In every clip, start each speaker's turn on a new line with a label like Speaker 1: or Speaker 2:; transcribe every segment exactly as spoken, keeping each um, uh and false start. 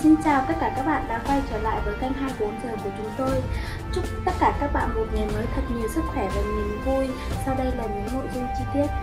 Speaker 1: Xin chào tất cả các bạn đã quay trở lại với kênh hai mươi bốn giờ của chúng tôi. Chúc tất cả các bạn một ngày mới thật nhiều sức khỏe và niềm vui. Sau đây là những nội dung chi tiết.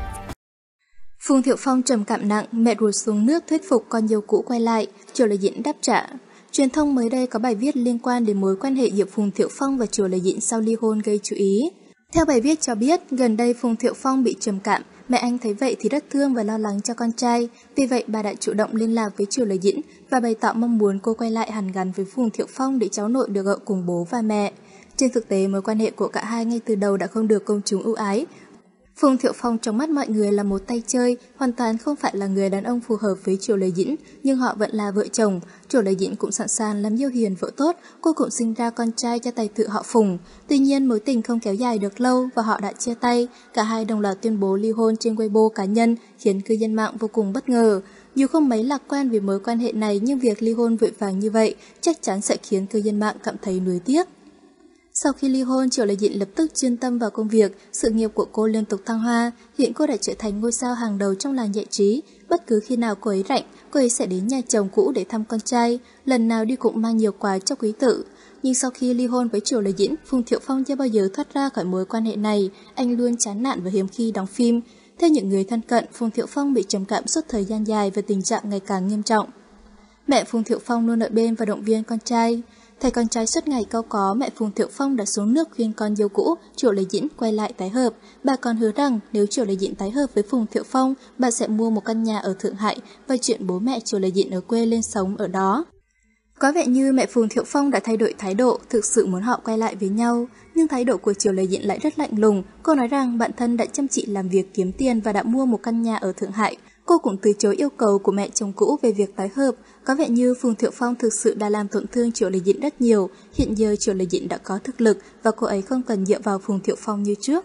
Speaker 2: Phùng Thiệu Phong trầm cảm nặng, mẹ ruột xuống nước thuyết phục con dâu cũ quay lại, Triều Lệ Dĩnh đáp trả. Truyền thông mới đây có bài viết liên quan đến mối quan hệ giữa Phùng Thiệu Phong và Triều Lệ Dĩnh sau ly hôn gây chú ý. Theo bài viết cho biết, gần đây Phùng Thiệu Phong bị trầm cảm, mẹ anh thấy vậy thì rất thương và lo lắng cho con trai, vì vậy bà đã chủ động liên lạc với Triều Lệ Dĩnh và bày tỏ mong muốn cô quay lại hàn gắn với Phùng Thiệu Phong để cháu nội được ở cùng bố và mẹ. Trên thực tế, mối quan hệ của cả hai ngay từ đầu đã không được công chúng ưu ái. Phùng Thiệu Phong trong mắt mọi người là một tay chơi, hoàn toàn không phải là người đàn ông phù hợp với Triều Lệ Dĩnh, nhưng họ vẫn là vợ chồng. Triều Lệ Dĩnh cũng sẵn sàng làm yêu hiền vợ tốt, cô cũng sinh ra con trai cho tài tử họ Phùng. Tuy nhiên mối tình không kéo dài được lâu và họ đã chia tay, cả hai đồng loạt tuyên bố ly hôn trên Weibo cá nhân, khiến cư dân mạng vô cùng bất ngờ. Dù không mấy lạc quan về mối quan hệ này, nhưng việc ly hôn vội vàng như vậy chắc chắn sẽ khiến cư dân mạng cảm thấy nuối tiếc. Sau khi ly hôn, Triều Lệ Dĩnh lập tức chuyên tâm vào công việc, sự nghiệp của cô liên tục thăng hoa, hiện cô đã trở thành ngôi sao hàng đầu trong làng giải trí. Bất cứ khi nào cô ấy rảnh, cô ấy sẽ đến nhà chồng cũ để thăm con trai, lần nào đi cũng mang nhiều quà cho quý tử. Nhưng sau khi ly hôn với Triều Lệ Dĩnh, Phùng Thiệu Phong chưa bao giờ thoát ra khỏi mối quan hệ này, anh luôn chán nản và hiếm khi đóng phim. Theo những người thân cận, Phùng Thiệu Phong bị trầm cảm suốt thời gian dài và tình trạng ngày càng nghiêm trọng. Mẹ Phùng Thiệu Phong luôn ở bên và động viên con trai. Thấy con trai suốt ngày cau có, mẹ Phùng Thiệu Phong đã xuống nước khuyên con dâu cũ Triều Lệ Dĩnh quay lại tái hợp. Bà còn hứa rằng nếu Triều Lệ Dĩnh tái hợp với Phùng Thiệu Phong, bà sẽ mua một căn nhà ở Thượng Hải và chuyển bố mẹ Triều Lệ Dĩnh ở quê lên sống ở đó. Có vẻ như mẹ Phùng Thiệu Phong đã thay đổi thái độ, thực sự muốn họ quay lại với nhau, nhưng thái độ của Triều Lệ Dĩnh lại rất lạnh lùng. Cô nói rằng bản thân đã chăm chỉ làm việc kiếm tiền và đã mua một căn nhà ở Thượng Hải. Cô cũng từ chối yêu cầu của mẹ chồng cũ về việc tái hợp. Có vẻ như Phùng Thiệu Phong thực sự đã làm tổn thương Triều Lệ Dĩnh rất nhiều. Hiện giờ Triều Lệ Dĩnh đã có thực lực và cô ấy không cần dựa vào Phùng Thiệu Phong như trước.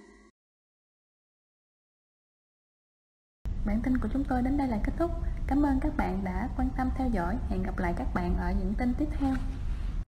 Speaker 1: Bản tin của chúng tôi đến đây là kết thúc. Cảm ơn các bạn đã quan tâm theo dõi. Hẹn gặp lại các bạn ở những tin tiếp theo.